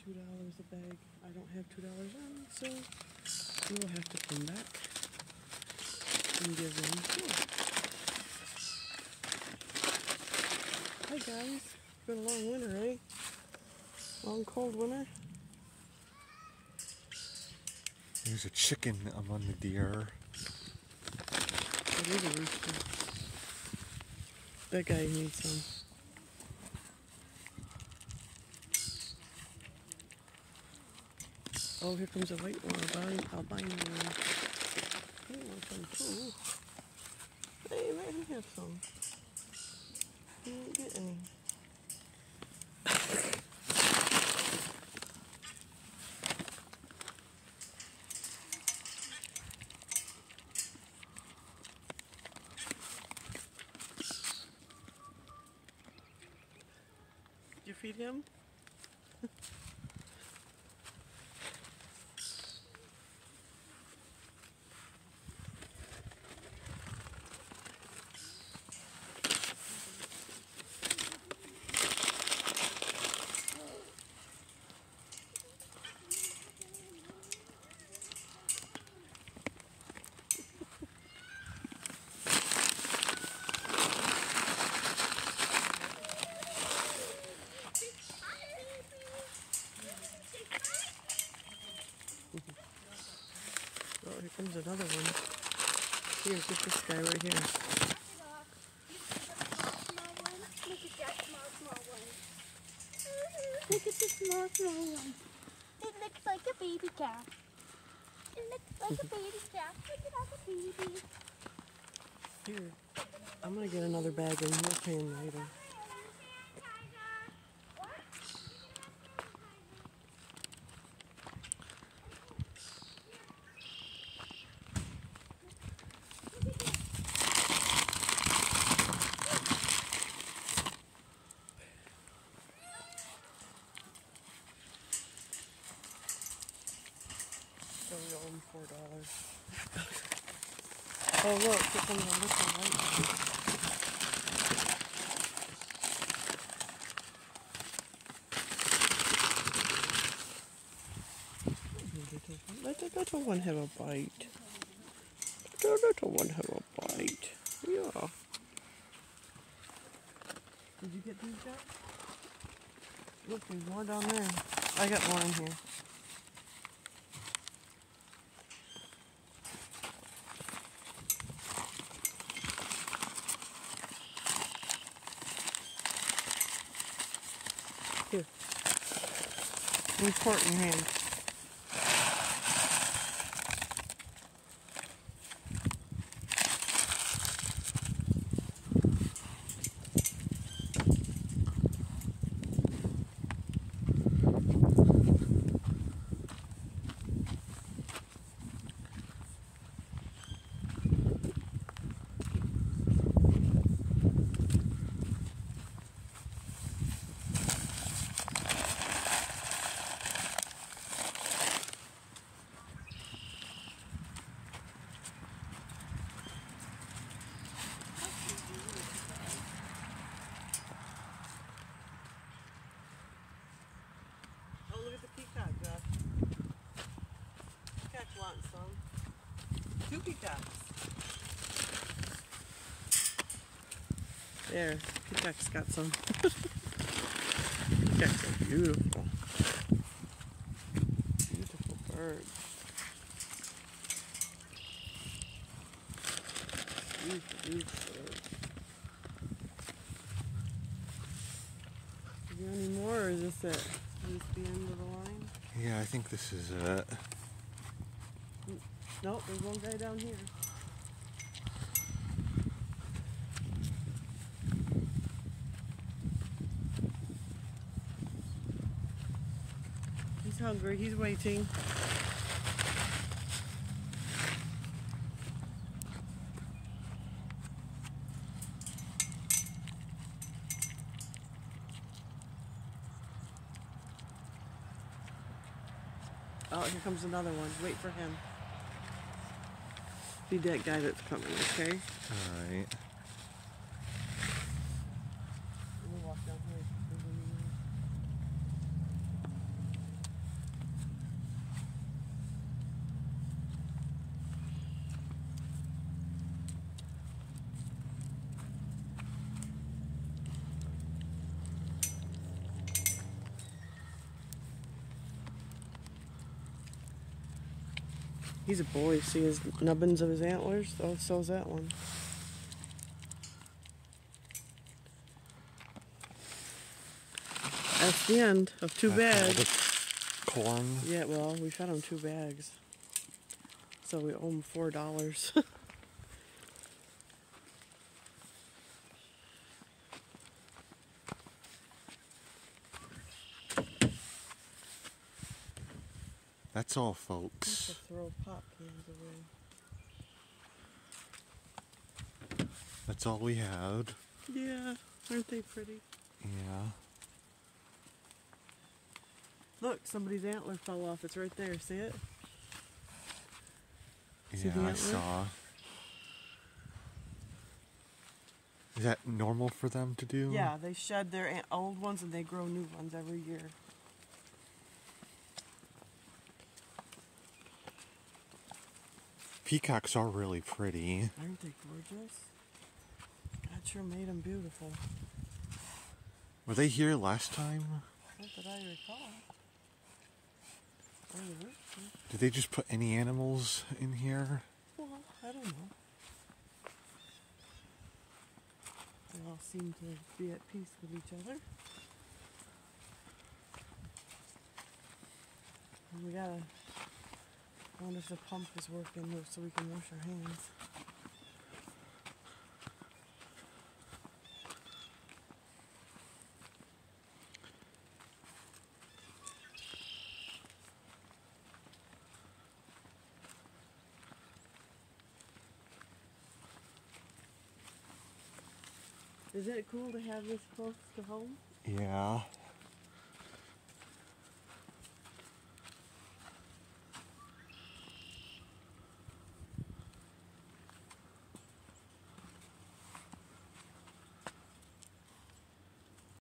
$2 a bag. I don't have $2 on me, so we will have to come back and give them more. Hi guys, it's been a long winter, eh? Long cold winter. There's a chicken among the deer. That is a rooster. That guy needs some. Oh, here comes a white one, albino one. I want some too. Hey, let him have some. He didn't get any. Did you feed him? Oh, here comes another one. Here, get this guy right here. Look at the small one. It looks like a baby calf. It looks like a baby calf. Look at all the babies. Here, I'm gonna get another bag and we'll pay him later. So we owe him $4. Oh look, here comes a little white one. Let the little one have a bite. Let the little one have a bite. Yeah. Did you get these yet? Look, there's more down there. I got more in here. Here. Report in your hand. Oh, look at the peacock, Josh. Peacock wants some. 2 peacocks. There, peacock's got some. Peacocks are beautiful. Beautiful birds. Beautiful, beautiful birds. Is there any more, or is this it? Is this the end of the line? Yeah, I think this is it. Nope, there's one guy down here. He's hungry, he's waiting. Oh, here comes another one. Wait for him. Be that guy that's coming, okay? Alright. We'll walk down here. He's a boy. See his nubbins of his antlers? Oh, so's that one. That's the end of 2 That's all bags. the corn. Yeah, well, we fed him 2 bags. So we owe him $4. That's all, I have to folks. throw pop cans away. That's all we had. Yeah, aren't they pretty? Yeah. Look, somebody's antler fell off. It's right there. See it? See Yeah, the I antler? saw. Is that normal for them to do? Yeah, they shed their old ones and they grow new ones every year. Peacocks are really pretty. Aren't they gorgeous? God sure made them beautiful. Were they here last time? Not that I recall. Oh, they were. Did they just put any animals in here? Well, I don't know. They all seem to be at peace with each other. And we gotta. I wonder if the pump is working so we can wash our hands. Is it cool to have this close to home? Yeah.